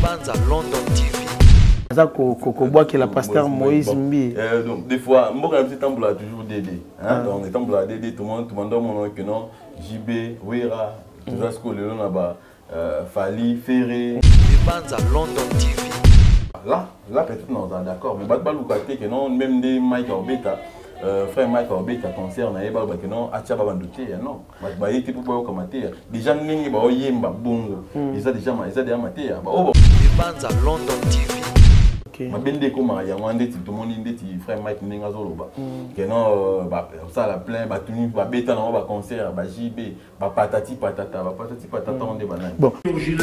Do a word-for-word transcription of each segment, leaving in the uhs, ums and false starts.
Debanza London T V. Ça boit que la pasteur Moïse Mbi. Donc des fois, moi quand même Tamboula toujours Dédé. Hein, donc Tamboula Dédé, tout le monde, tout le monde donne mon nom que non. J B, Wera, tout ça ce que le nom là-bas, Fali, Ferré. Debanza London T V. Là, là peut-être non, d'accord, mais Batbal ou Kate que non, même des Mike Orbeta, frère Mike Orbeta concert na eba que non, atia ba bandoté non. Batba était pour boire comme terre. Déjà ngi ba oyemba bongo. Ils a déjà ils a déjà maté. Ba oh. Debanza London T V. Ma bende koma ya wande ti tout monde ndeti frère Mike Ninga Zoloba que non ba ça la plein ba tuni ba beta na ba concert ba J B ba patati patata ba patati patata on débat bon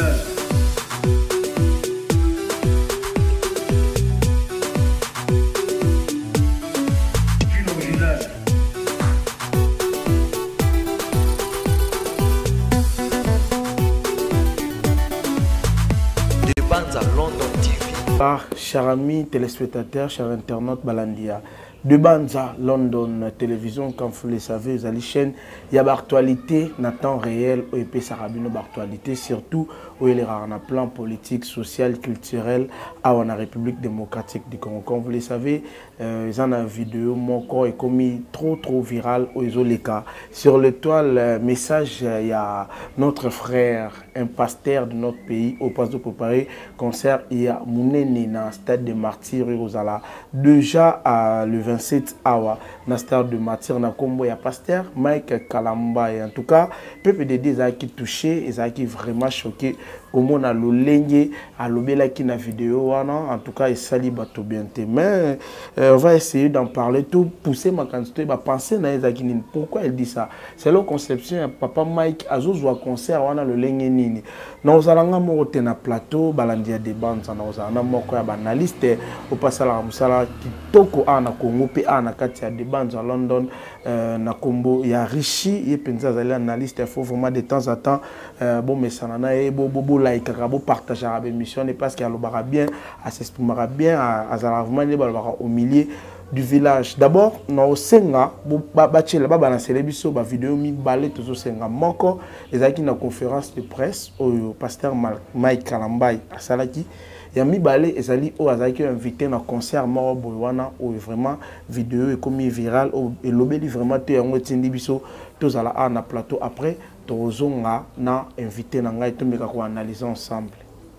Debanza London T V. Par chers amis téléspectateurs, chers internautes Balandia, Debanza London Télévision, comme vous le savez, vous allez chaîne, il y a l'actualité, dans temps réel, au épée sarabino d'actualité, surtout où il y a un plan politique, social, culturel, à la République démocratique du Congo. Comme vous le savez, euh, ils ont une vidéo, mon corps est commis trop trop viral au Isoleka. Sur l'étoile, message, il y a notre frère, un pasteur de notre pays, au Passe de préparer concert, il y a Mouneni dans le stade de Martyrs, Rosala. Déjà, à le vingt-sept awa, dans le stade de Martyrs, na Combo, il y a pasteur Mike Kalamba. Et en tout cas, P P D D, ils ont été touchés, ils ont été vraiment choqués. Comme on a le lengue à l'obéla qui na vidéo, en tout cas, il s'allie bateau bien. Mais euh, on va essayer d'en parler, tout pousser ma quantité, bah penser na Ezakinin. Pourquoi elle dit ça? C'est leur conception. Papa Mike Azuz ou concert, on a le lengue nini. Nous allons monter na plateau, balandia des bandes, nous allons monter à analyste au passage à la musala qui toko a na Congo, pe a na katia des bandes à London, na Combo, il y a Rishi, il y a Penza Zali analyste, il faut vraiment de temps en temps, bon mais ça n'en a bon bon like, bon partager la émission, parce qu'il y a le bien, à s'exprimer bien, à Zalavman, au milieu du village. D'abord, nous senga, bâti là-bas, dans la célébration, la vidéo mi balé tout senga. Moko, les acquis dans conférence de presse, au pasteur Mike Kalambay à Salaki. Il y a mis balé et Zali au Azaki invité dans concert mort Boywana où vraiment vidéo est comme viral et l'obéli vraiment tu es en tindi biso tous à la na plateau après tozonga na invité na ngai tumika ko analyser ensemble.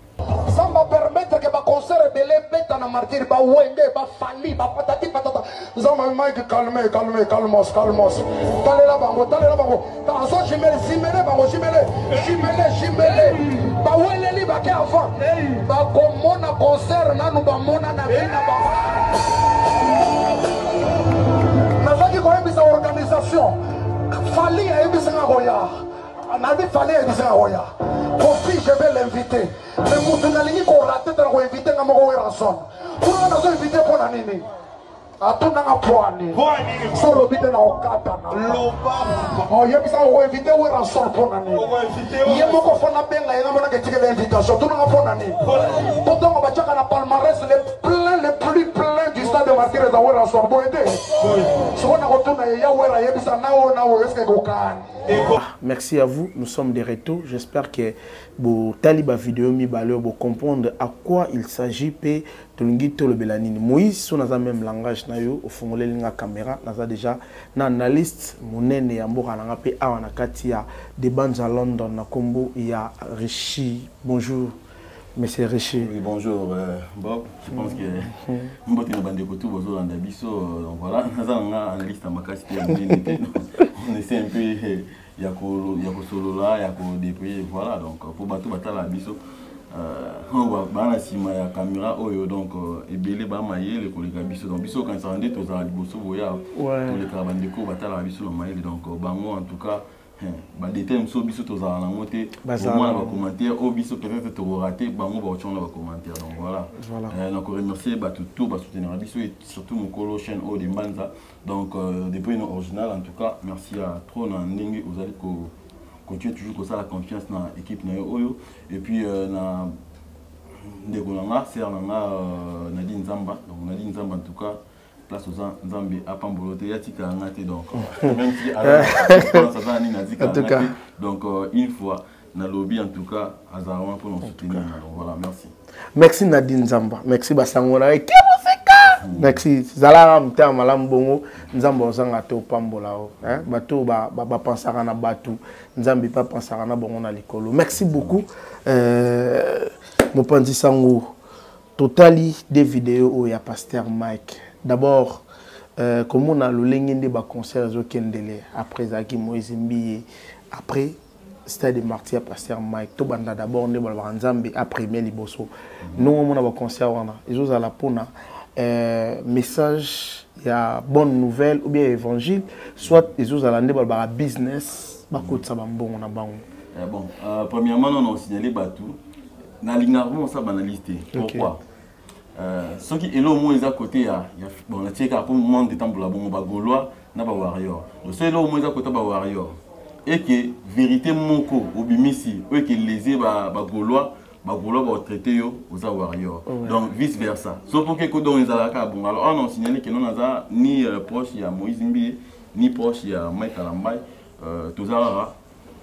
Ça va permettre que le concert belé bête na martyr ba wenge ba fali ba patati patata. Zama Mike calme calme calmos calmos. Tale la bango tale la bango. Tanzo chimele chimele bango chimele chimele chimele. Ba wele li ba ke avant. Ba komona concert na nu ba mona na bina ba. Na zaki ko ebisa organisation. Fali a ebisa ngoya. Anabi fali a ebisa ngoya. Kofi je vais l'inviter. Mais vous n'allez pas rater de l'inviter à mon rançon. Pour nous inviter pour la nini. A tout n'a pas poigné. Sur le bide na okata na. Oh, il y a besoin de inviter au rançon pour la nini. Il y a beaucoup de gens qui ont besoin de l'invitation. Tout n'a pas pour la nini. Pourtant on va dire qu'on a palmarès les pleins, les plus pleins du stade de Martyrs de la rançon. Bon aider. Si on a retourné, il y a ouais, il y a besoin na na est-ce que vous merci à vous, nous sommes de retour. J'espère que vous taliba vidéo mi balé vous comprendre à quoi il s'agit pe tolungi to le belanini. Moïse son dans même langage na yo au fongolé linga caméra na déjà na analyste monene ya mboka na pe awa na kati ya Debanza London na Combo il y a Rishi. Bonjour monsieur Rishi. Oui, bonjour euh, Bob. Je pense que mbote na bande ko tout bozo landa biso donc voilà na analyste en makasi on essaie un peu il y a ko solo là il y a ko déployer voilà donc pour bateau batala biso euh on va bana sima ya caméra oyo donc ebele ba maye le koleka biso donc biso quand ça rendait to za liboso boya pour les kabandeko batala biso le maye donc bango en tout cas bah des thèmes so biso to za na moté au moins va commentaire au biso peut-être to rater bango ba ochon na commentaire donc voilà euh donc remercier ba tout tout ba soutenir biso et surtout mon colo chaîne au de Manza donc depuis une original en tout cas merci à trop na ndingi vous allez ko continuer toujours comme ça la confiance dans l'équipe na oyo et puis na ndeko na c'est na Nadine Zamba donc Nadine Zamba en tout cas place aux Zambie à Pambolote yatika ngate donc même si alors ça va ni nazika donc une fois na lobby en tout cas Azawa pour nous soutenir. Donc voilà, merci. Merci Nadine Zamba. Merci Basangona. Merci. Zala mta malam bongo nzambo ozanga te opambola o. Hein? Bato ba ba pensaka na batu. Nzambi pa pensaka na bongo na likolo. Merci beaucoup. Euh Mopanzi Sango. Totali des vidéos où il y a Pasteur Mike. D'abord euh, comment on a le lengende ba concert zo kendele après Zaki Moïse Mbiye après Stade de Martyrs Pasteur Mike to banda d'abord ne ba nzambe après mais liboso. Nous on a ba concert wana. Ils ont la pona Euh, message, il y a bonne nouvelle ou bien évangile, soit les autres allants de business, bah côté ça bon on a bon. Bon, euh, premièrement on a signalé Batou, na l'ingarment ça banalité. Pourquoi? Euh, ceux qui est là au moins ils à côté ya, bon la tchèque pour moment de temps pour la bon ba gaulois na ba warrior. Donc ceux là au moins à côté ba warrior. Et que vérité moko obimisi, ou que les ba ba gaulois ba gaulois ba traiter yo aux warrior. Donc vice versa. Sauf pour que kodon ils à la bon. Alors on a signalé que non naza ni euh, proche il y a Moïse Mbiye ni proche il y a Mike Kalambay euh tozara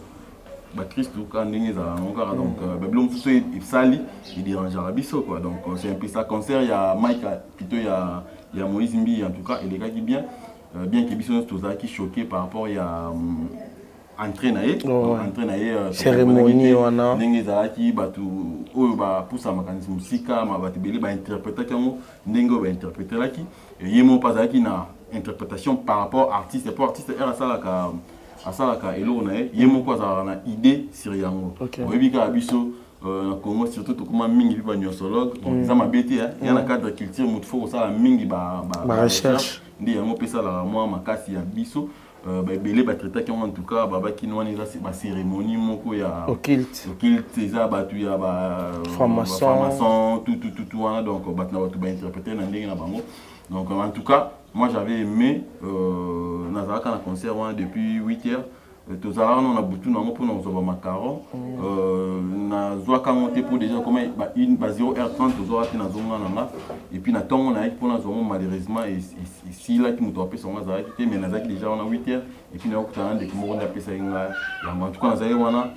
ba Christ quand ndenge za encore donc bablom tout il sali il dérangera biso quoi. Donc c'est un peu ça concert il y a Mike plutôt il y a il y a Moïse Mbiye en tout cas et les gars qui bien euh, bien que biso tozara qui choqué par rapport il y a um, entraîné entraîné cérémonie wana ndenge za ki batu oyo ba poussa makanisi musika ma batibeli ba interpréter kango ndenge ba interpréter la ki yemo pas za ki na interprétation par rapport artiste pour artiste era sala ka asalaka elo na ye yemo kwa za na idée sur yango oyebika biso na Congo surtout to kuma mingi bi ba nyosologue za mabete hein ya na cadre culture mutu fo sala mingi ba ba recherche ndi yango pesa la moi makasi ya biso ba belé ba traiter qui en tout cas ba ba kinwani za ba cérémonie moko ya occulte occulte za ba tu ya ba formation tout tout tout tout donc ba na ba tu ba interpréter na ndenge na bango. Donc en tout cas moi j'avais aimé euh nazaka na concert depuis huit heures tous alors on a beaucoup na pour nous over macaron euh na zoa ka monter pour déjà comme ba une ba zéro heure trente zoa ati na zonga na et puis na tongo na pour na zonga malheureusement ici là qui nous topé son mazara qui mais nazaki déjà on a huit heures et puis na okutana de ko na pesa inga ya en tout cas nazaki wana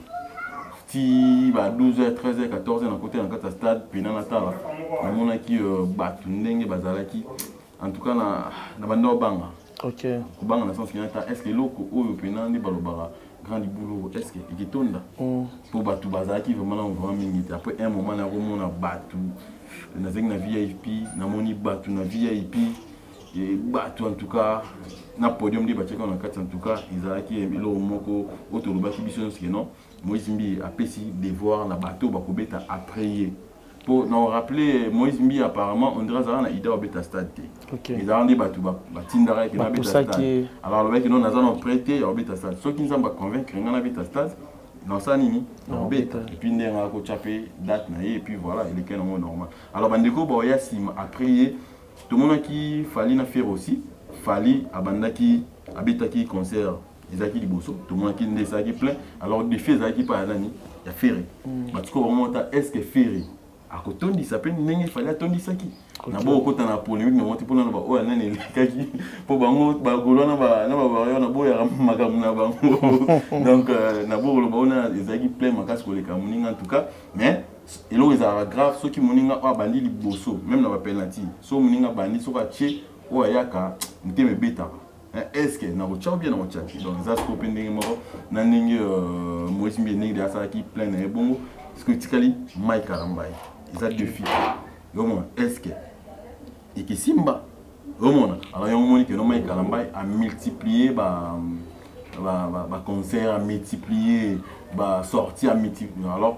ti ba douze heures treize heures quatorze heures na côté na kata stade puis na tala na mona ki ba tundenge bazalaki en tout cas na na bando banga. OK. Kubanga na sens kinata est-ce que loko oyo pena ndi balobara grand boulot est-ce que ikitonda pour batu bazaki vraiment na vraiment mingi après un moment na romona batu na zeng na V I P na moni batu na V I P et batu en tout cas na podium de bacheka na kati en tout cas izaki elo moko otolobaki biso parce que non Moïse Mbiye a pesi devoir na bateau bakobeta à prier. Pour nous rappeler, Moïse Mbiye apparemment, on dirait que na idée au stade. Ils ont dit que batindara qui na stade. Alors le mec nous avons prêté au bêta stade. Ceux qui nous ont convaincre qu'on a bêta stade, non ça nini, non bêta. Et puis on a ko chapé date na et puis voilà, il est quand même normal. Alors bandeko boya sim a prié tout le monde qui fallait na faire aussi, fallait abandaki abitaki concert Isaki Liboso, tout le monde qui n'est pas plein. Alors des faits Isaki pas nani, il y a ferré. Parce que vraiment est-ce que ferré à côté on dit ça peut n'engue fallait attendre ça qui na bo ko tana polémique na monte pour na ba o na ne kaki po bango ba golo na ba na ba ba na bo ya makamu na bango donc na bo lo ba na ezaki plein makasi ko le kamuninga en tout cas mais elo ezara grave ceux qui moninga o bandi liboso même na ba penalty so moninga bandi so ka che o yaka nteme beta est-ce que na ko tchao bien na ko tchao donc ça se copine ndenge moko na ndenge Moïse Mbiye ndenge de ça qui plein na bongo ce que tikali Mike Kalambay ils ont deux filles. Est-ce que et que Simba, alors il y a un moment que Mike Kalambay a multiplié bah bah bah concert, a multiplié bah sortie, a multiplié. Alors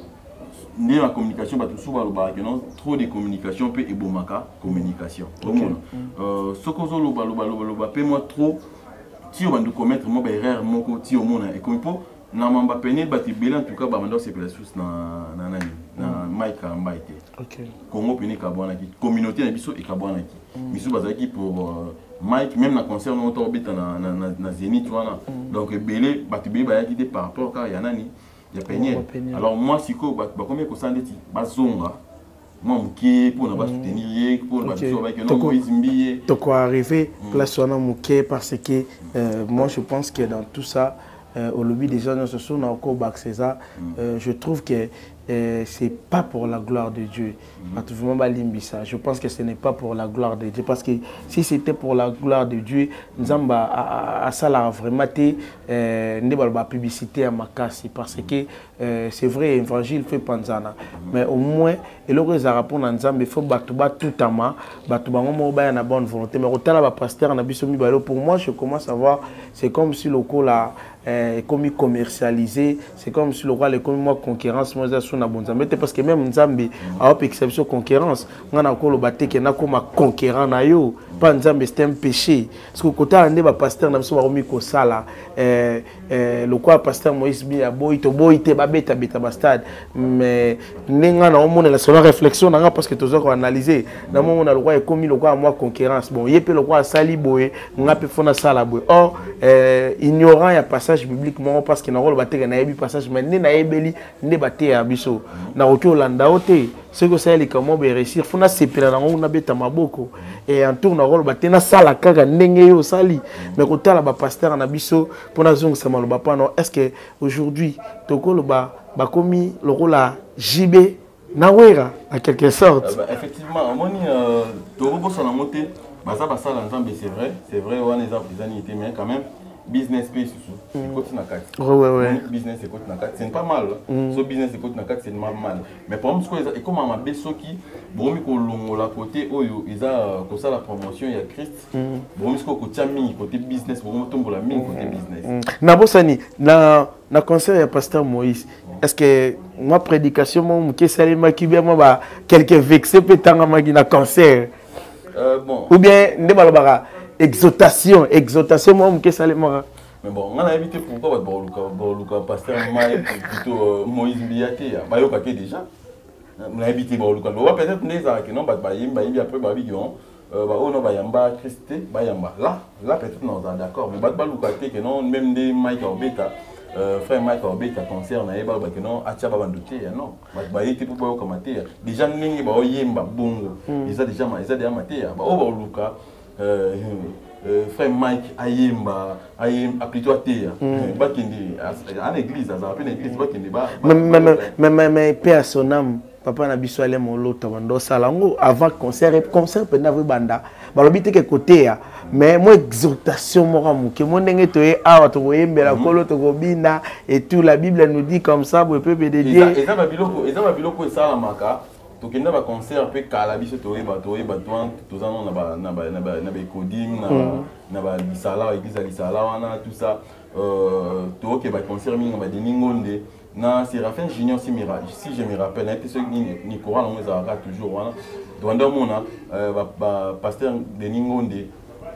dans la communication, bah tout souvent le non trop de communication peut ébomaka communication. Euh ce que zo loba loba loba loba peut moi trop si on va nous commettre moi erreur mon côté au monde et comme pour na mamba peine bati bela en tout cas ba mando c'est place na na nani na Mike Kalambay té OK Congo peine ka bwana ki communauté na biso e ka bwana ki biso bazaki pour Mike même na concert no to bita na na na Zénith wana donc belé bati bela ba yaki par rapport ka ya nani ya peine alors moi siko ba combien ko sandeti bazonga moi mké pour na ba soutenir pour ba biso ba que non Moïse Mbiye to ko arriver place wana mké parce que moi je pense que dans tout ça au lobby des gens ce sont encore bac César. Je trouve que euh, c'est pas pour la gloire de Dieu. Mm-hmm. Je pense que ce n'est pas pour la gloire de Dieu. Parce que si c'était pour la gloire de Dieu, nous avons à ça vraiment été la publicité à ma casse. Parce que euh, c'est vrai, l'évangile fait panzana. Mm-hmm. Mais au moins, et là, ils répondent à Nzambe, il faut battre tout à ma, battre la bonne volonté. Mais autant la pasteur, pour moi, je commence à voir, c'est comme si le coup là. Euh, comme commercialisé, c'est comme si le roi est comme moi concurrence, moi je na bonne Nzambe parce que même Nzambe a une exception concurrence, on a encore le batté qui n'a comme concurrent na yo, pas Nzambe c'est un péché. Parce que côté ande ba pasteur na biso ba romi ko sala, euh euh le quoi pasteur Moïse Biya boy to boy te ba beta beta bastade, mais nenga na omona la seule réflexion na parce que toujours analyser, na moment na le roi est comme le quoi moi concurrence. Bon, yé pe le quoi sali boy, nga pe fona sala boy. Or euh ignorant ya passage bibliquement parce que na rôle batté na yebi passage mais né na yebeli né batté ya biso na oki olanda ote ce que ça les comment be réussir funa sepela na ngona beta maboko et en tourne na rôle batté na sala kaka ndenge yo sali mais ko tala ba pasteur na biso pona zonga sama lo ba non est-ce que aujourd'hui toko lo ba ba komi le rôle à J B Nawera en quelque sorte. Euh, bah, effectivement moni euh, toko bossa na monter bah ça bah ça l'ensemble c'est vrai c'est vrai on les a prisonniers mais quand même business pays sous côté na quatre ouais ouais business et côté na quatre c'est pas mal so business et côté na quatre c'est pas mal mais par exemple et comme ma beso qui bon mi ko longola côté oyo ils a comme ça la promotion il y a Christ bon mi ko côté mi côté business bon tombola mi côté business na bosani na na concert ya pasteur Moïse est-ce que moi prédication mon que salima qui bien moi ba quelques vexé peut-être ma na concert euh bon ou bien ndebalobara exaltation, exaltation, moi, je sais pas. Mais bon, on a évité pourquoi le pasteur plutôt Moïse Biyaté, bah il y a déjà. On a évité le peut-être que non, bah il y a après bah il y a bah on a yamba Christé, bah yamba. Là, là peut-être non, d'accord. Mais bah bah le que non, même des Mike Orbeta, frère Mike Orbeta concert na yeba bah que non, acha bah bandoté non. Bah bah il était pour bah commenter. Déjà n'engi bah yemba bongo. Ils a déjà ils a déjà maté. Bah oh bah Luka. Euh, euh, frère Mike Ayemba Ayemba plutôt à terre en église ça s'appelle église mais mais mais mais paix à son âme papa na biso ale mon lot bando salango avant concert concert pe na banda balobite ke côté mais moi exhortation moi muke mo ndenge to e awa to yembela kolo to gobina et tout la Bible nous dit comme ça pour peuple de Dieu et ça va biloko et ça va biloko ça la maka to kenda ba concert pe kala biso to yeba to yeba toi tous en na ba na ba na ba na ba coding na na ba lisala église lisala wana tout ça euh to ke ba concert minga ba deningonde na Séraphin Junior si mira si je me rappelle hein ce ni ni courant on les a toujours wana dondo mona ba pasteur deningonde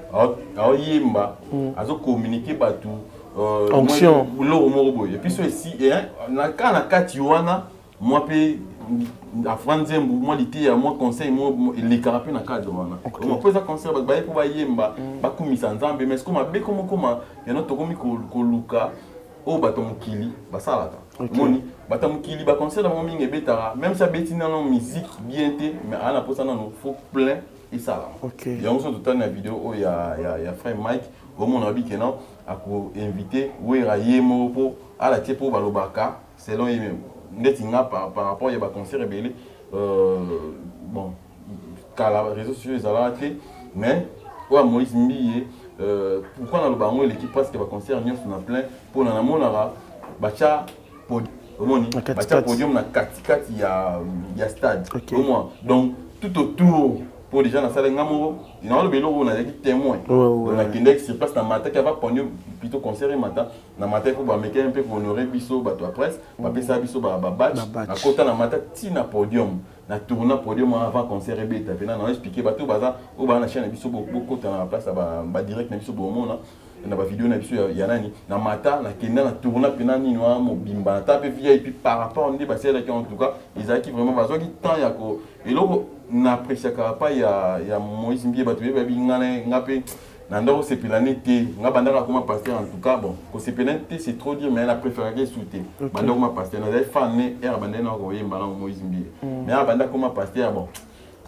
a yemba azo communiquer ba tout euh onction lo mo et puis ceci et na kana kati wana moi pe à France moi l'été à moi conseil moi les carapés na cadre wana moi pose un conseil ba ba pour yemba ba kumisa nzambe mais comment be comment comment ya no to komi ko luka o bato mukili ba salata moni bato mukili ba conseil na mingi betara même ça betina non musique bien té mais ana posa non faut plein et ça OK ya on se tout na vidéo o ya ya ya frère Mike au mon avis que non a ko inviter wera yemo po ala tie po balobaka selon lui Netinga par, par rapport à un concert rebelle, euh, bon, car les réseaux sociaux ils ont mais ouais, Moïse Mbiye, euh, pourquoi dans le bango l'équipe parce que le concert n'y a plein pour la monara, bacha podium, bacha podium na kati kati il y a il y a stade, au moins donc tout autour. Pour les gens dans la salle, ils ont le vélo, on a des témoins. On a des qui se passent dans le matin, qui va prendre plutôt concert le matin. Dans le matin, pour mettre un peu pour honorer Bisso, bah toi presse, bah ça Bisso, bah batch. À côté dans le matin, tina podium, na tourna podium avant concert et bête. Maintenant, on a expliqué bah tout bazar, au bas la chaîne Bisso beaucoup dans la place, bah direct Bisso au monde. Na ba vidéo na biso ya nani na mata na kenda na tourna pena ni noa mo bimba ta pe V I P par rapport on dit bah c'est là qui en tout cas ils a qui vraiment besoin qui temps ya ko et loko na apprécier pas ya ya Moïse Mbiye ba tué ba bingane ngape na ndoko c'est planète nga bandaka comme pasteur en tout cas bon ko c'est planète c'est trop dire mais elle a préféré que souter bandaka comme pasteur na des fan né er bandana ko yemba na Moïse Mbiye mais a bandaka comme pasteur bon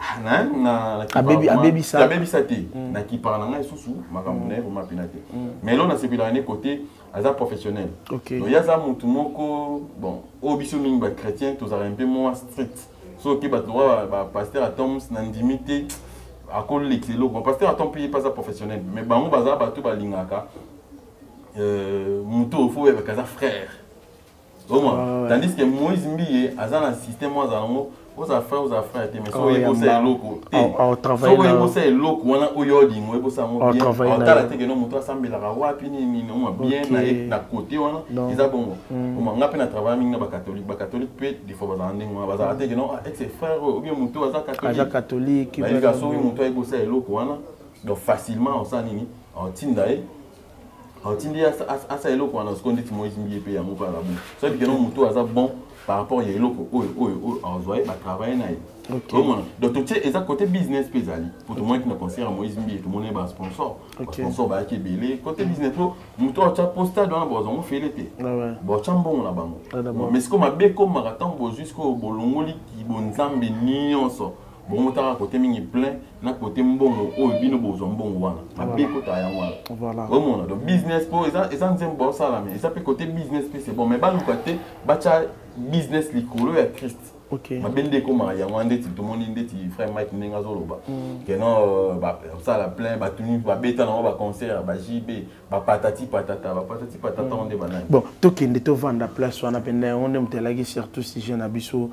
na na a baby a baby ça a baby ça té na qui parle na isusu makambo na vraiment pinate mais là on a ce bilan côté azar professionnel OK donc il y a ça mutu moko bon au biso mingi ba chrétien tous un peu moins strict so ki ba droit ba pasteur atoms na ndimité à cause l'excelo bon pasteur atom puis pas ça professionnel mais bango baza ba tout ba lingaka euh mutu faut avec azar frère au moins tandis que Moïse Mbiye azar un système moi azango aux affaires aux affaires mais so yebo c'est loko au travail so yebo c'est loko wana oyodi ngo yebo ça mo bien au tala te que no mutu asambela ka wapi ni ni no bien na na côté wana ils a bon comment ngapi na travail mingi ba catholique ba catholique peut des fois ba ndenge ngo ba te que non ex frère ou bien mutu aza catholique aza catholique ba il so mutu yebo c'est loko wana donc facilement on ça nini en tindae en tindi à ça loko wana ce qu'on dit Moïse Mbiye pe ya mo pa la bon ça que non mutu aza bon par rapport à l'autre, oui, oui, oui, on doit travailler là. Donc tout c'est exact côté business pesali. Pour tout le monde qui ne considère Moïse Mbiye, tout le monde est un sponsor. Sponsor bah qui est belé. Côté business pro, nous toi tu as posté dans la base, on fait l'été. Bon, tu as bon là-bas. Mais ce qu'on m'a bien comme marathon, bon jusqu'au bolongoli qui bon zambe ni on sort. Bon, on t'a côté mingi plein, na côté mbongo, oh bino bozo mbongo wana. Ma bien côté ya wana. Voilà. Vraiment donc business pro, et ça, et ça nous bon ça là mais ça peut côté business c'est bon mais ba nous côté ba business likolo ya Christ. OK. Ma bende ko ma ya wande ti to moni ndeti frère Mike Nenga zoloba. Que non ba ça la plein ba tuni ba beta na ba concert ba J B ba patati patata ba patati patata on de banane. Bon, to kende to vendre place wana pende on aime telagi surtout si jeune abiso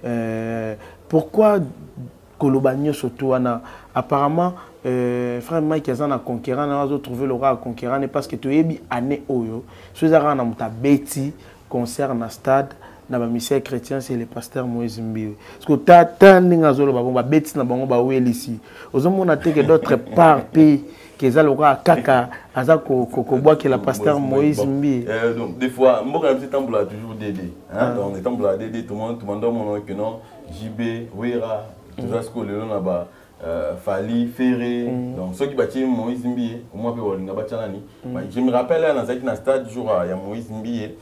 euh pourquoi Kolobagno surtout wana apparemment euh, frère Mike azana conquérant na zo trouver le roi conquérant parce que to yebi année oyo so za na muta beti concert na stade na ba misère chrétien c'est le pasteur Moïse Mbiye parce que ta ta ninga zolo ba ba beti na bango ba welisi ozomona te que d'autre part pays que za le roi kaka aza ko ko bois que la pasteur Moïse Mbiye euh donc des fois mboka petit temple a toujours dédé hein donc le temple a dédé tout le monde tout le monde mon que non J B Wera tout ça ce que le là bas Fali Ferré donc ceux qui bâtissent Moïse Mbiye au moins peut walinga bachanani je me rappelle là dans un stade jour il y a Moïse Mbiye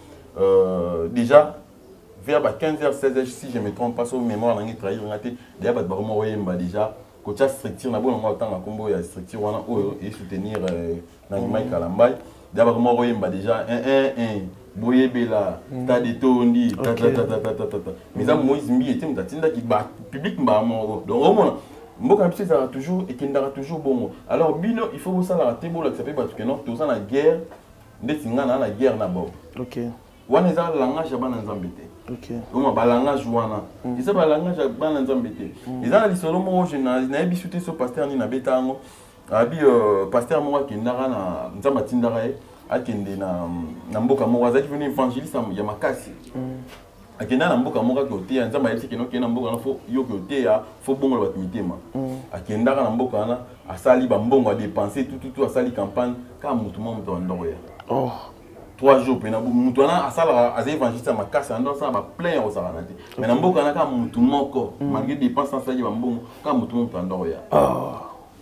euh déjà vers quinze heures seize heures si je me trompe pas sur mémoire on a trahir on a été déjà ba vraiment oyemba déjà coach structure na bon on temps na combo ya structure wana oyo et soutenir na Mike Kalambay déjà vraiment oyemba déjà un un un boyebela ta de tondi ta ta ta ta ta ta mais ça Moïse Mbiye était mutatinda qui ba public mba mo donc au moins mboka biso ça toujours et kendara toujours bon alors bino il faut ça la rater bon là ça fait parce que non tout ça la guerre ndeti ngana na guerre na bo OK wana za langage bana nzambe te OK oma ba langage wana isa ba langage bana nzambe te isa na lisolo mo je na na ebisuté so pasteur ni na betango abi pasteur mo ki ndara na nzamba tindara e akende na na mboka mo wazaki venu évangéliste ya makasi akenda na mboka mo ka kote nzamba yeti keno kena mboka na fo yo kote ya fo bongo ba mitema akenda na mboka na asali ba mbongo a dépenser tout tout tout asali campagne ka mutu mo mutu ndoro ya oh trois jours pena mutu na asala azé évangéliste ma kasa ndo sa ba plein au sala nati mais na mboka na ka mutu moko malgré dépenses sans sali ba mbongo ka mutu mo mutu ndoro ya oh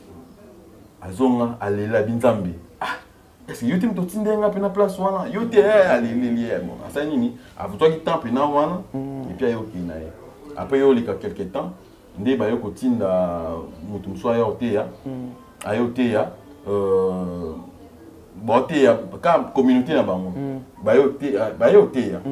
azonga alela binzambe ah est-ce que yote mutu tindenga pena place wana yote aleleli bon asa nini avutwa ki temple na wana et puis ayo ki na après yo lika quelque temps nde ba yo ko tinda mutu mso ayo te ya ayo te ya euh bon te ya ka communauté na bango ba yo te ba yo te ya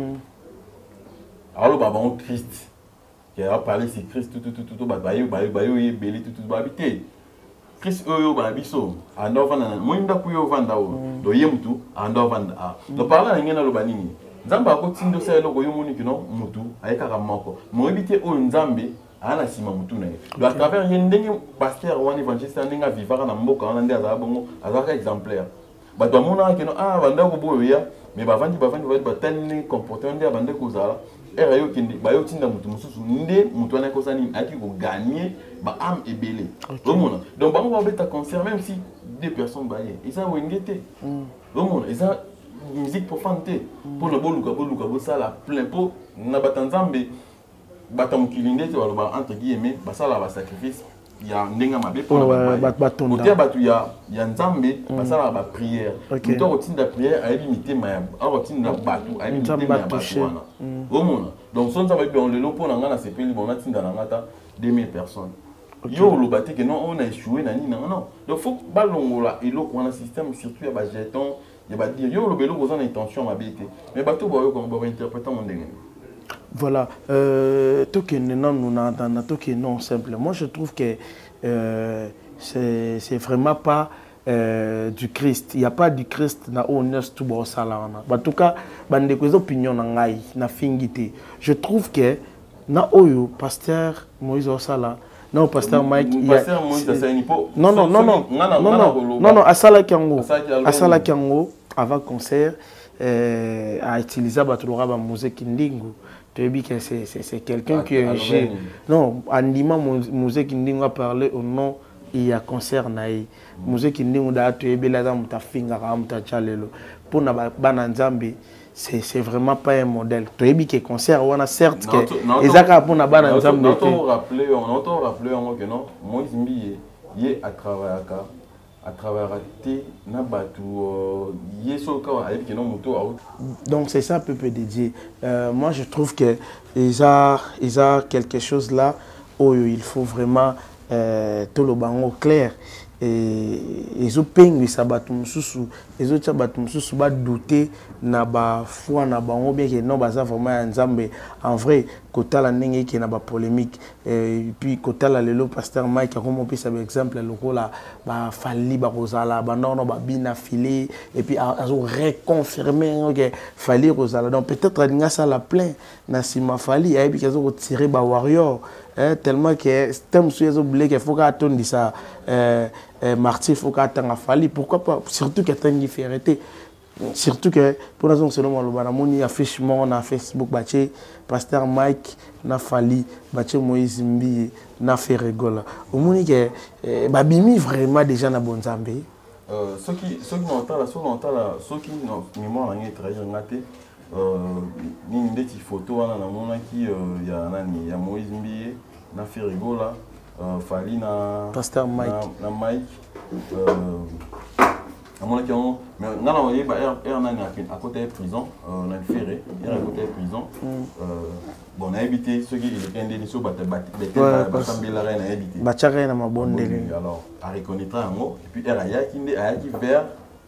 alors ba bango triste qui a parlé c'est Christ tout tout tout tout ba yo ba yo ba yo belé tout tout ba habiter Christ oyo ba biso ando vanda mo nda ku yo vanda o do yemtu ando vanda a do parla na ngena lo banini nzamba ko tindo sa eloko yo moni kino mutu ayeka ka moko mo ebite o nzambe ana sima mutu na do à travers yendenge pasteur wani évangéliste ndinga vivara na mboka wana ndia za bongo azaka exemplaire ba do mona kino ah banda ko boyo ya mais ba vandi ba vandi ba tani comportement ndia bande ko zala era yo kindi ba yo tinda mutu mususu nde mutu ana ko sani aki ko gagner ba âme ebelé omona donc bango ba beta concert même si deux personnes ba ye isa wengete omona isa musique profane pour le boluka boluka bo sala plein po na batanzambe batamukilinde te waloba entre guillemets ba sala ba sacrifice ya ndenga mabe pour la batonda otia batu ya ya nzambe ba sala ba prière to rotinda prière a limité ma a rotinda batu a limité ma batu wana omona donc son ça va bien le lopo na ngana sepeli bon na tinda na ngata deux mille personnes Yo le baté que non on a échoué nani non non. Donc faut balongola et l'eau on a système surtout il y a ba jeton, il y a ba dire yo le belo aux intention ma bête. Mais bateau ba yo comme ba interpréter mon dingue. Voilà, euh, tout que non nous n'entendons tout que non simple. Moi je trouve que euh, c'est c'est vraiment pas euh, du Christ. Il n'y a pas du Christ na honneur tout bon ça là. En tout cas, bande des opinions na ngai na fingité. Je trouve que na oyo pasteur Moïse Osala, non pasteur Mike, pasteur Moïse ça ni po. Non non non non non non non Asala Kango, Asala Kango avant concert euh, a utilisé batulora ba musique ndingu. Tu dis que c'est quelqu'un qui est j'ai non Andima musique ndingu a parlé au nom il y a concert naï musique ndingu da tu ebe la dame ta finga ka mta chalelo pour na bana nzambe. C'est vraiment pas un modèle. Tu as dit que concert, on a certes que les accords pour la banane ensemble. On entend rappeler, on entend rappeler que non, Moïse Mbiye, il est à travers à travers té na batu, il est sur le cas avec non moto. Donc c'est ça peu peu dédié. Euh, moi je trouve que ils a ils a quelque chose là où il faut vraiment euh, tout le bango clair. Et ils ont peigné ça batum susu ils ont batum susu ba douter na ba foi na ba on bien que non ba ça vraiment nzambe en vrai kota la ndenge qui na ba polémique et puis kota la lelo pasteur Mike comme on peut ça exemple le là ba fali ba rosala ba non non ba bina filé et puis ils ont reconfirmé que fali rosala donc peut-être nga ça la plein na sima fali et puis qu'ils ont retiré ba warrior. Eh, tellement que thème sur les oubliés qu'il faut qu'attendre ça euh, euh, martyr faut qu'attendre à Fali pourquoi pas surtout qu'il y a une différence surtout que pour nous selon le banamoni affichement na Facebook baché pasteur Mike na Fali baché Moïse Mbiye na fait rigola au moni que babimi vraiment déjà na bonzambe euh ceux qui ceux qui n'entendent là ceux qui n'entendent là ceux qui non mémoire là trahir ngaté euh ni des photos là na mona qui il y a nani ya Moïse Mbiye na fait rigola euh Fali na pasteur Mike na, na Mike euh à mon avis mais on a envoyé bah er nani à côté de prison on a ferré er à côté de prison euh bon on a évité ceux qui étaient indemnisés sur battre battre battre la reine a évité battre reine ma bonne délai alors à reconnaître un mot et puis er a yaki a yaki vers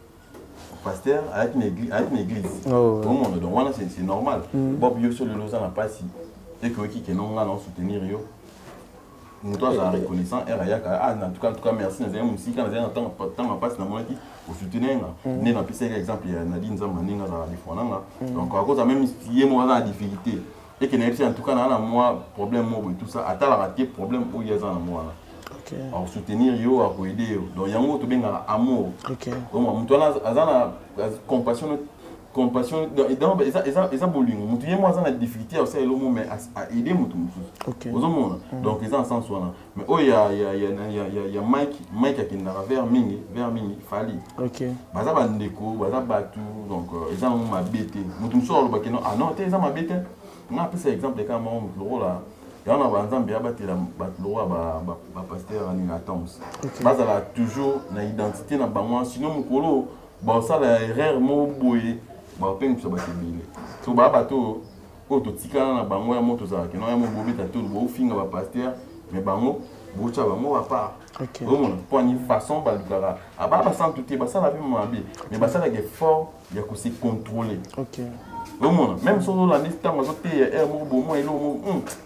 pasteur a yaki une église a une église tout le monde donc voilà c'est normal Bob yo sur le Lausanne n'a pas si et que qui que non là non soutenir yo nous toi ça reconnaissant er a yaki ah en tout cas en tout cas merci nous avons musique nous avons temps temps passe dans mon qui au soutenir né dans pire exemple il y a Nadine Zamaninga dans la défense donc à cause même si moi dans la difficulté et que n'ai en tout cas dans moi problème moi et tout ça à la raté problème où il y a dans moi OK à soutenir yo à aider donc yango to benga amour OK donc toi là azana compassion compassion donc ça ça ça bolingo mutu ye moi dans difficulté aussi le moment mais à aider mutu OK donc ils en sens là mais oh il y a il y a il y a il y a Mike Mike qui n'a vers mini vers mini Fali OK baza ba ndeko baza batu donc ils ont ma bête mutu so lo bakeno ah non ils ont ma bête on a pris cet exemple quand moi le là il y en a ba nzambe ya batela batlo ba ba pasteur ni attends baza là toujours na identité na bango sinon mukolo ba ça la erreur mo boye ba pengu so batebile so ba bato o to tikana na bango ya moto za keno ya mo bobeta to bo finga ba pasteur mais bango bo cha bango ba part OK o mon pour une façon ba dukara aba ba sans tout ba ça la vie mo abi mais ba ça la effort ya ko se contrôler OK o mon même sur la liste tango so te e mo bo mo elo mo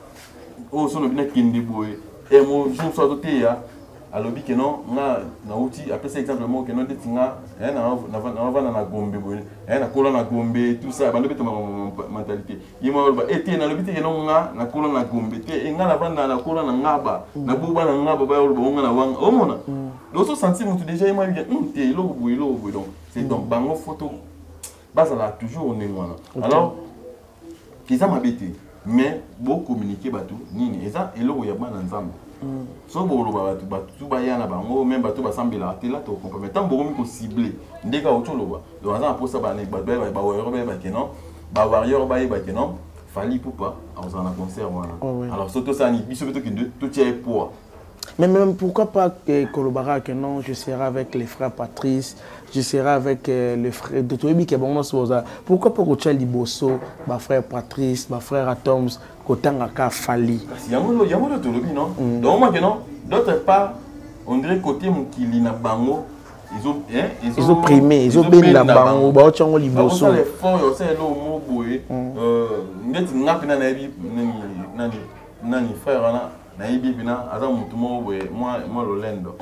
o so no bina kinde boye e mo jo so to te ya alobi que non na na outil après c'est exemple mo que non de tinga eh na na na na gombe boye eh na kola na gombe tout ça ba lobi to mentalité yimo ba ete na lobi te non nga na kola na gombe te nga na vanda na kola na ngaba na buba na ngaba ba lo nga na wanga o mona lo so sentir mutu déjà yimo bien te lo boye lo boye donc c'est donc bango photo basa là toujours on est loin alors qu'ils a m'habité mais beau communiquer batou nini eza elo ya bana nzambe so bolo batou batou ba yana bango même batou basambela te là to comprendre tant boko mi ko cibler ndeka otolo ba donc ça pour ça ba ne ba ba ba warrior ba ke non ba warrior ba ba ke non Fali poupa en un concert voilà alors surtout ça ni biso beto que tout tiers poids. Mais même pourquoi pas que Kolobara que non, je serai avec les frères Patrice, je serai avec euh, les frères de Toébi qui est bon ça. Pourquoi pas que tu as Liboso, ma frère Patrice, ma frère Atoms, Kotanga Fali. Il y a mon il y a mon Toébi non. Donc moi que non. d'autre part on dirait côté mokili na bango ils ont hein ils ont primé ils ont bien na bango ba otchongo liboso les fonds yo c'est lo mo boye euh ngeti ngapina na bi nani nani nani frère na na ibi bina aza mutu mo boye moi moi lolendo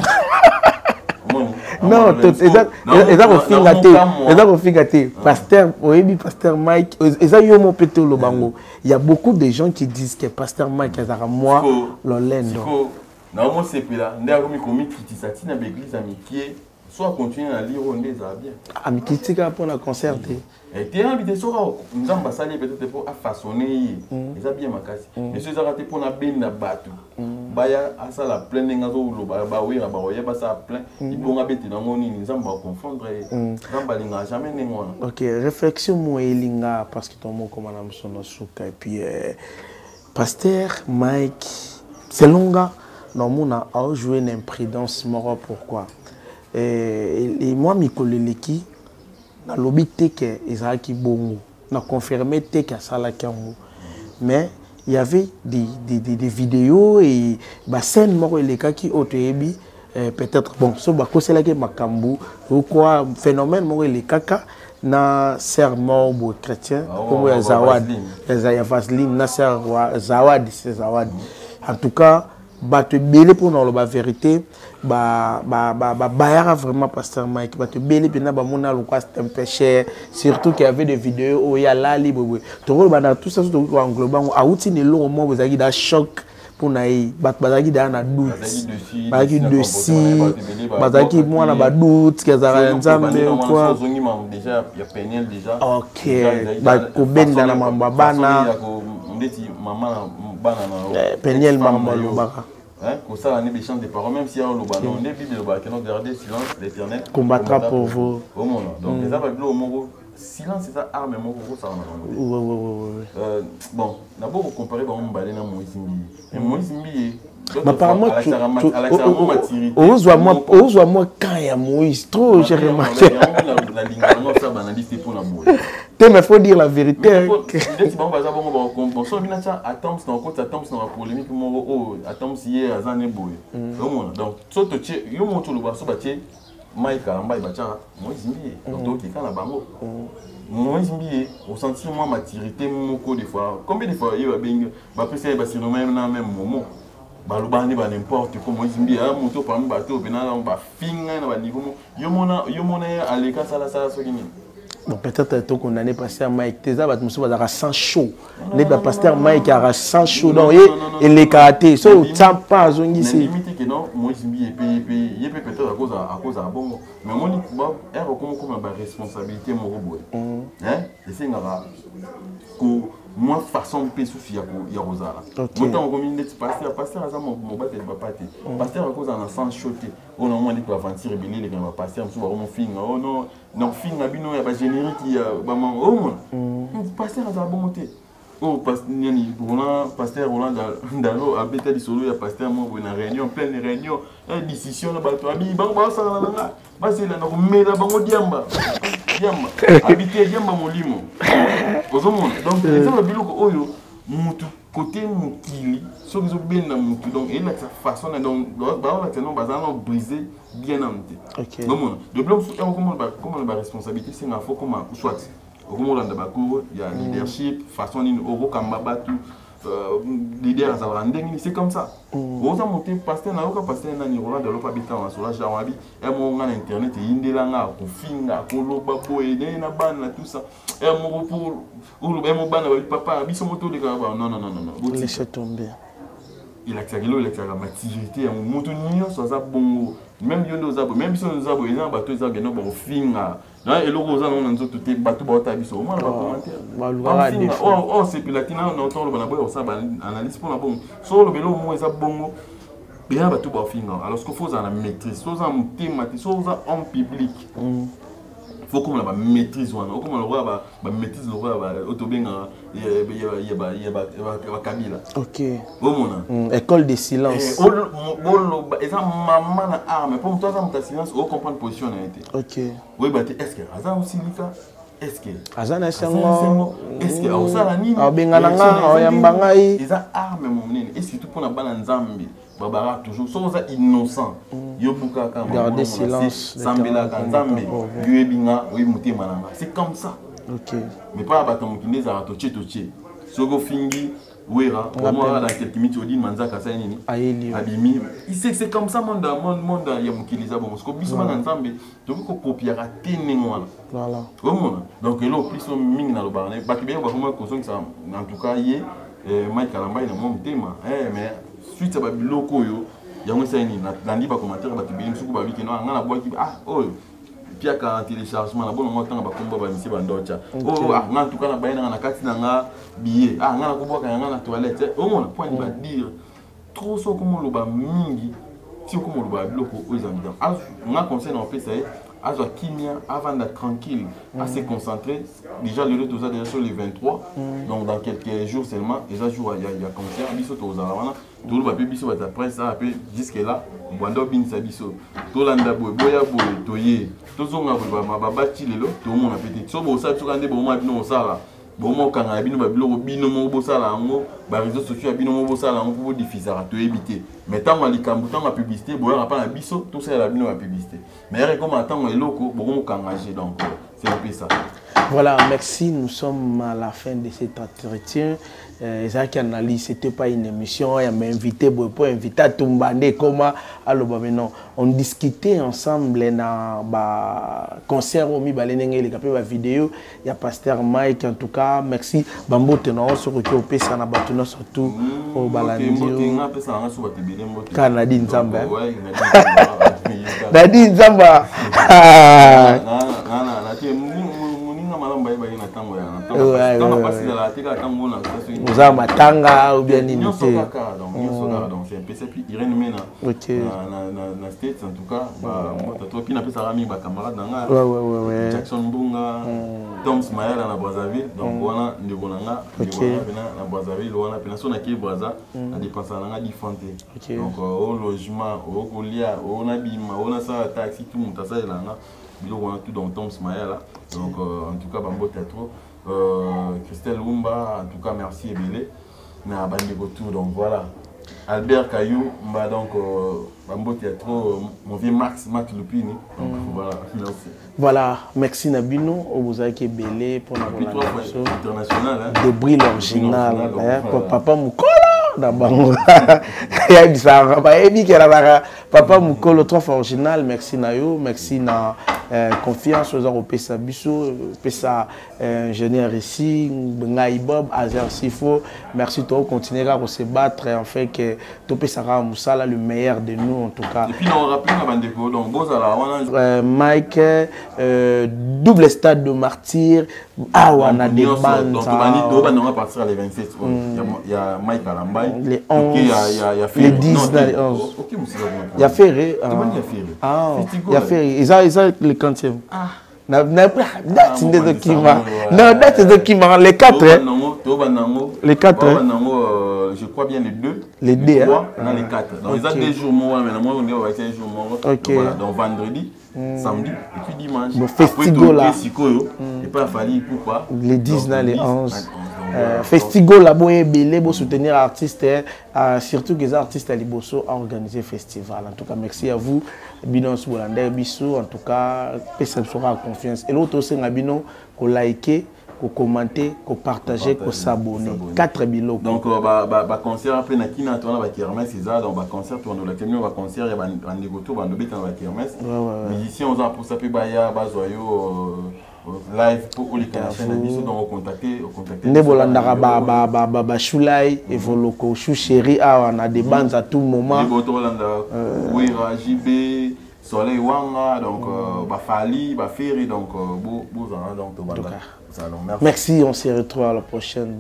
non eza kofinga te eza kofinga te pasteur oyebi pasteur Mike eza yo mo peto lo bango il y a beaucoup de gens qui disent que pasteur Mike azara moi lolendo na mo sepela nda ko mi komi kitisa tina ba église amikie soit continuer à lire on les a bien amikitika pour la concert et t'es invité sur nous ambassadeurs peut-être pour façonner ils a bien makasi mais ceux raté pour na benda batu baya asa la plein ngazo lo ba ba oui ba oya ba ça plein il bon abeti na ngoni nzamba confondre nzamba linga jamais ngona. OK, réflexion mo elinga parce que ton mot comme na msono suka et puis euh, pasteur Mike Selonga normuna a joué une imprudence moro pourquoi et, et moi mikoleleki na lobi teke ezaki bongo na confirmé teke sala kango mais il y avait des, des, des, des vidéos et bah scène moko eleka ki otebi euh, peut-être bon so ba kosela ke makambu ou quoi phénomène moko eleka na serment bo chrétien comme ya zawad ya vaseline na ser zawad c'est zawad en tout cas ba te belé pour dans la vérité ba ba ba ba bayara vraiment pasteur Mike ba te belé pena ba mona lo quoi c'est un peu cher surtout qu'il y avait des vidéos où il y a là libre to ba na tout ça tout englobant a outi ne lo mo vous avez da choc pour naï ba ba qui da na doute ba qui dessus ba qui moi na ba doute que ça nzambe quoi déjà il y a Peniel déjà OK ba ko benda na mamba bana ndeti maman bana na Peniel mamba lo baka hein pour ça on est des chants de paroles même si on le ballon on est bible le ballon que garder silence l'Éternel combattra pour vous au monde donc les aveux au monde silence c'est ça arme mon gros ça on a ouais ouais ouais euh bon d'abord comparer par exemple balé na Moïse Mbi et Moïse Mbi mais apparemment ozwa moi ozwa moi quand il y a Moïse trop j'ai remarqué la ligne non ça banaliste pour la boue mais faut dire la vérité peut-être bon bazar bon bon so bina ça attends c'est encore attends c'est une polémique mo oh attends si hier azane boy donc so to che yo mo to lo ba so ba che Maïka amba ibacha Moïse Mbi donc qui quand la bango Moïse Mbi au senti moi maturité moko des fois combien de fois il va bien ba pesa ba sur même na même moment balubani ba n'importe comment Moïse Mbi a moto par bateau bena ba finga na ba niveau yo mona yo mona aleka sala sala so kini. Bon, peut-être que qu'on a pasteur Mike Teza va nous avoir sans chaud. Les pasteur Mike a sans chaud donc et les karaté so ça pas zongi c'est limite que non Moïse Mbi et puis il peut peut-être à cause à cause à bon mais moi ni ba er comme comme ba responsabilité mon robot hein et c'est ngara ko moi façon pe soufi ya ko ya rozala montant comme une pasteur pasteur ça mon mon battre pas paté pasteur à cause en sans choté on a moins dit pour aventure béni les gars pasteur so vraiment fin oh non non fin na bino ya ba générique ya ba oh mon pasteur a bonté oh pasteur ni Roland pasteur Roland dalo a beta di solo ya pasteur mo na réunion pleine réunion décision na bato abi bang ba ça na nga ba c'est là na ko mela bango diamba diamba habiter diamba molimo ozomona donc les gens biloko oyo mutu côté mukili so biso benda mutu donc et la façon donc ba la non bazana briser bien ante OK non de bloc comment comment la responsabilité c'est na faut comment soit comment dans bakuru il y a leadership façon ni oro kamba batu leader ça va ndenge c'est comme ça oza monter pasteur na yoka pasteur na ni Roland de l'Opa bita na sola jawabi et mon na internet indela nga ko finga ko loba ko e na bana tout ça et mon pour ou le mon bana papa biso moto de non non non non non laisse tomber il a tiré il a tiré la maturité mon moto nyo so za bongo même yo nos abo même si nos abo ils ont bateau ils ont gagné bon finga là et le rosa on nzo tout bateau ba ta biso moi na ba commentaire oh oh c'est pilatina on entend le bana boy ça ba analyse pour la bon so le belo mo za bongo bien bateau ba finga alors ce qu'il faut ça la maîtrise so ça thématique so ça en public faut comme la maîtrise wana comme le roi ba ba maîtrise le roi ba otobenga ya ya ba ya ba kabila OK au mona école de silence oh bon eza maman na arme pour toi ça mon silence au comprendre position na été OK oui bah est-ce que azan aussi lika est-ce que azan esengo est-ce que au sala nini abengana nga oyamba ngai eza arme mon nene est-ce que tout pour na bana nzambi Barbara toujours sont innocents. Yo buka ka garder silence. Sambela kanzambe. Yo ebinga oui muté mananga. C'est comme ça. OK. Mais pas baton kinde za to tche to tche. Sogo fingi wera au moins dans quelques minutes on dit manzaka ça nini. Aeli. Abimi. Il sait c'est comme ça monde monde monde ya mukiliza bon parce que bisma nzambe to ko copier à tenengwana. Voilà. Comment donc là plus on mingi na lobarne. Ba kibé ba comment ko ça en tout cas yé Mike Kalamba na mon tema. Eh mais suite à biloko yo yango ça ni na ndi ba commentaire ba kibé msuku ba biki no ngana boy ki ah oh pia ka téléchargement na bon mo tanga ba komba ba misi ba ndocha oh ah ngana tukana ba ina na kati na nga billet ah ngana ko boka ngana toilette au moins point ba dire trop so comme lo ba mingi si comme lo ba biloko aux amis ah nga conseil na pesa e azo kimia avant d'être tranquille à se concentrer déjà le retour déjà sur les vingt-trois donc dans quelques jours seulement déjà jour il y a il y a concert biso to za wana tout le papier biso ba après ça après jusque là bando bin sa biso to landa boy boya boy toye to zonga ba ba bati lelo to mona petit so bo sa tukande bo ma bino sala bo mo kanga bino ba biloko bino mo bo sala ngo ba réseaux sociaux bino mo bo sala ngo pour diffuser to éviter mais tant ali kambu tant la publicité boya pa na biso tout ça la bino la publicité mais comme attend eloko bo mo kangager donc c'est un peu ça. Voilà, merci. Nous sommes à la fin de cet entretien. Euh, Isaac Analyse, ce n'était pas une émission. Il m'a invité pour inviter à Tumbande. Comment alors, non, on discutait ensemble dans le concert au Mi Balenenge, les vidéo. Il y a Pasteur Mike, en tout cas. Merci. Bambo, tu as sur le P S A, surtout au Balandio. Canadien Zamba. Nadine Zamba. Vous avez matanga ou bien nini? Donc c'est un peu ça puis Irène Mena. OK. Na na States en tout cas, bah moi toi puis na pe ça mi ba camarade nanga. Ouais ouais ouais. Jackson Bunga, Tom Smael na Brazzaville. Donc voilà ndeko nanga, ndeko na Brazzaville, wana pe na sona ki Brazza, na dépenser nanga diffanté. Donc au logement, au colia, au na bima, au na ça taxi tout monde ça là na. Biloko wana tout dans Tom Smael là. Donc en tout cas Bambo Teatro. Euh, Christelle Lumba, en tout cas merci et belé. Na bande retour donc voilà. Albert Caillou, bah donc Bambo Teatro, mon vieux Max Max Lupini. Donc mm. voilà, merci. Voilà, merci Nabino, vous avez belé pour la relation internationale. Hein? De brille original, hein? Voilà. Papa Mukolo. Il y a dit ça, Papa Mukolo, trois fois original, merci Nayo, merci na confiance aux Européens, Sabiso, Pesa ingénieur ici, Bengaï Bob, Azer Sifo, merci toi, continuer à se battre en fait que Topé Sarah Moussala, le meilleur de nous en tout cas. Et puis on rappelle la bande de donc euh, Mike, euh, double stade de martyr, ah on a des bandes. Donc on va partir les vingt-sept, il y a Mike Kalamba. Les onze, les dix, les onze. Il y a Ferré. Ah, il y a Ferré. Ils ont le quantième. Ah. That's the document. Non, that's the document. Les quatre. Les quatre. Je crois bien les deux. Les deux. Les trois, les quatre. Donc ils ont des jours morts, mais moi on est avec un jour mort. Voilà, donc vendredi, samedi et puis dimanche. Le festival là. Et pas fallu pourquoi. Les dix, les onze. Euh, festival là, boye belé pour soutenir artistes, euh, surtout que les artistes à Liboso ont organisé festival. En tout cas, merci à vous, Binon Soulander Bissou. En tout cas, personne sera confiance. Et l'autre aussi, Bino, qu'on liker, qu'on commenter, qu'on partager, qu'on s'abonner. Quatre bilots. Donc, bah, bah, bah, concert après Nakina, toi, on va Kermès, c'est ça. Donc, bah, concert, toi, on va Kermès, on va concert, il y a un négoto, on va Nobet, on va Kermès. Musiciens, on va pour ça, Baya, Bazoyo. Live pour les Canadiens, donc on contacter, on contacter. Nebolanda ba ba ba ba ba Choulay, Evoloko, Chou Chéri, ah on a des bandes à tout moment. Nebolanda, Ouira, J B, Soleil Wanga, donc Bafali, Baferi, donc beau beau donc merci, on se retrouve à la prochaine.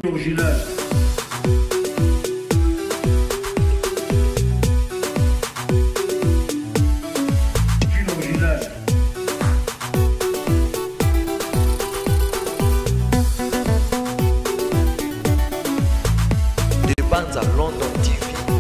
London.